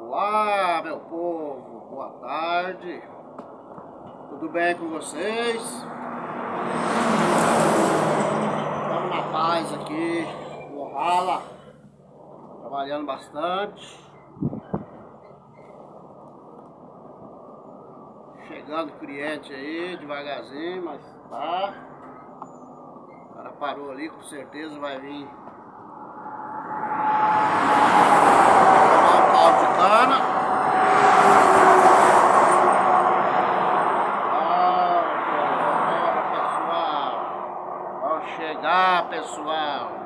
Olá, meu povo, boa tarde, tudo bem com vocês? Estamos na paz aqui, no Rala, trabalhando bastante, chegando cliente aí, devagarzinho, mas tá, o cara parou ali, com certeza vai vir cana. Bora, pessoal. Vamos chegar, pessoal.